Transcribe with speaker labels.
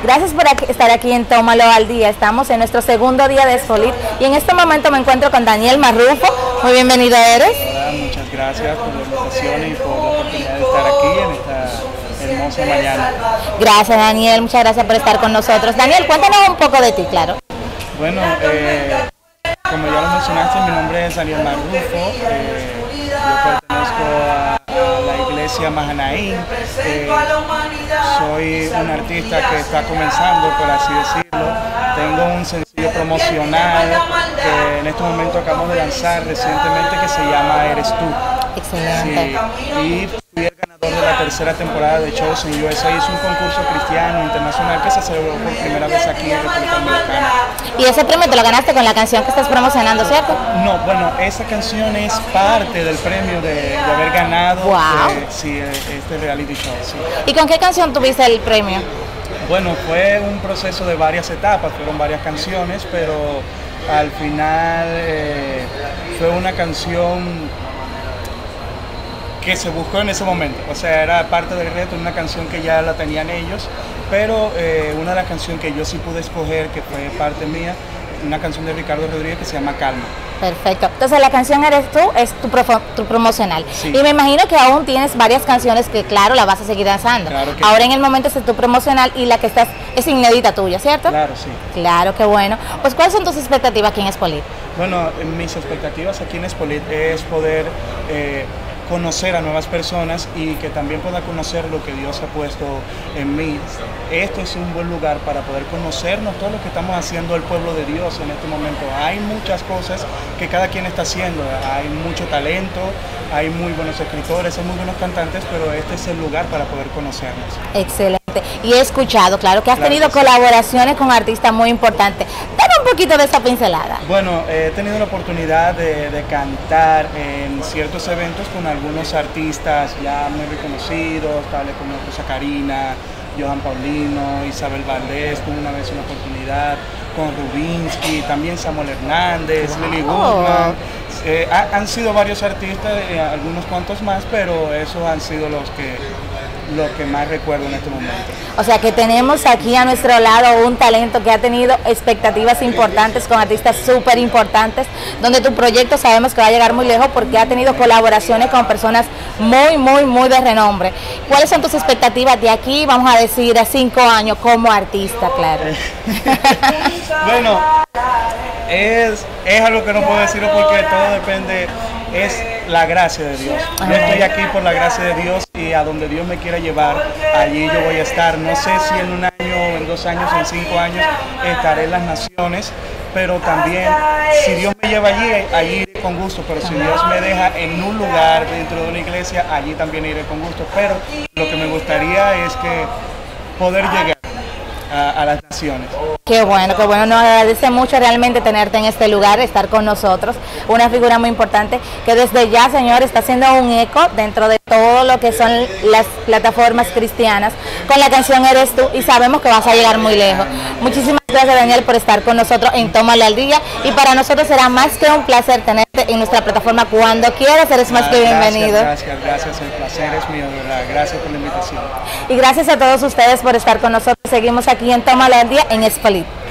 Speaker 1: Gracias por estar aquí en Tómalo al Día. Estamos en nuestro segundo día de Expolit y en este momento me encuentro con Daniel Marrufo. Muy bienvenido eres.
Speaker 2: Hola, muchas gracias por la invitación y por la oportunidad de estar aquí en esta hermosa mañana.
Speaker 1: Gracias, Daniel, muchas gracias por estar con nosotros. Daniel, cuéntanos un poco de ti, claro.
Speaker 2: Bueno, como ya lo mencionaste, mi nombre es Daniel Marrufo. Yo pertenezco a la iglesia Mahanaim. Soy un artista que está comenzando, por así decirlo. Tengo un sencillo promocional que en este momento acabamos de lanzar recientemente que se llama Eres Tú.
Speaker 1: Excelente.
Speaker 2: Sí, y fui el ganador de la tercera temporada de Shows en USA. Es un concurso cristiano internacional que se celebró por primera vez aquí en República Dominicana.
Speaker 1: Y ese premio te lo ganaste con la canción que estás promocionando, ¿cierto?
Speaker 2: No, bueno, esa canción es parte del premio de haber ganado este reality show. Sí.
Speaker 1: ¿Y con qué canción tuviste el premio?
Speaker 2: Bueno, fue un proceso de varias etapas, fueron varias canciones, pero al final fue una canción que se buscó en ese momento, o sea, era parte del reto, una canción que ya la tenían ellos, pero una de las canciones que yo sí pude escoger, que fue parte mía, una canción de Ricardo Rodríguez que se llama Calma.
Speaker 1: Perfecto, entonces la canción Eres Tú es tu promocional,
Speaker 2: sí.
Speaker 1: Y me imagino que aún tienes varias canciones que claro, la vas a seguir lanzando.
Speaker 2: Claro que
Speaker 1: ahora
Speaker 2: sí.
Speaker 1: En el momento es tu promocional y la que estás es inédita tuya, ¿cierto?
Speaker 2: Claro, sí.
Speaker 1: Claro, qué bueno. Pues ¿cuáles son tus expectativas aquí en Expolit?
Speaker 2: Bueno, mis expectativas aquí en Expolit es poder conocer a nuevas personas y que también pueda conocer lo que Dios ha puesto en mí. Esto es un buen lugar para poder conocernos todo lo que estamos haciendo el pueblo de Dios en este momento. Hay muchas cosas que cada quien está haciendo, hay mucho talento, hay muy buenos escritores, hay muy buenos cantantes, pero este es el lugar para poder conocernos.
Speaker 1: Excelente. Y he escuchado, claro, que has
Speaker 2: Claro
Speaker 1: tenido
Speaker 2: que sí.
Speaker 1: colaboraciones con artistas muy importantes. Dame un poquito de esa pincelada.
Speaker 2: Bueno, he tenido la oportunidad de cantar en ciertos eventos con algunos artistas ya muy reconocidos, tales como Rosa Karina, Johan Paulino, Isabel Valdés. Tuve una vez una oportunidad con Rubinsky, también Samuel Hernández, Lily Goodman. Han sido varios artistas, algunos cuantos más, pero esos han sido los que más recuerdo en este momento.
Speaker 1: O sea que tenemos aquí a nuestro lado un talento que ha tenido expectativas importantes con artistas súper importantes, donde tu proyecto sabemos que va a llegar muy lejos porque ha tenido colaboraciones con personas muy de renombre. ¿Cuáles son tus expectativas de aquí, vamos a decir, a 5 años como artista, claro?
Speaker 2: Bueno, es algo que no puedo decirlo porque todo depende, es la gracia de Dios. Yo estoy aquí por la gracia de Dios y a donde Dios me quiera llevar, allí yo voy a estar. No sé si en 1 año, en 2 años, en 5 años estaré en las naciones, pero también si Dios me lleva allí iré con gusto, pero si Dios me deja en un lugar dentro de una iglesia, allí también iré con gusto. Pero lo que me gustaría es que poder llegar a las naciones.
Speaker 1: Qué bueno, nos agradece mucho realmente tenerte en este lugar, estar con nosotros, una figura muy importante que desde ya, señor, está haciendo un eco dentro de todo lo que son las plataformas cristianas con la canción Eres Tú y sabemos que vas a llegar muy lejos. Muchísimas gracias, Daniel, por estar con nosotros en Tómalo al Día y para nosotros será más que un placer tenerte en nuestra plataforma cuando quieras, eres más que bienvenido.
Speaker 2: Gracias, el placer es mío, de verdad. Gracias por la invitación.
Speaker 1: Y gracias a todos ustedes por estar con nosotros, seguimos aquí en Tómalo al Día en Expolit.